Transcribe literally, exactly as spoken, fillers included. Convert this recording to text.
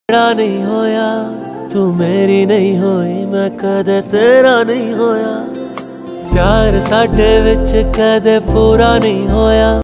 तेरा नहीं होया, तू मेरी नहीं होई, मैं कदे तेरा नहीं होया। प्यार साडे विच कदे पूरा नहीं होया।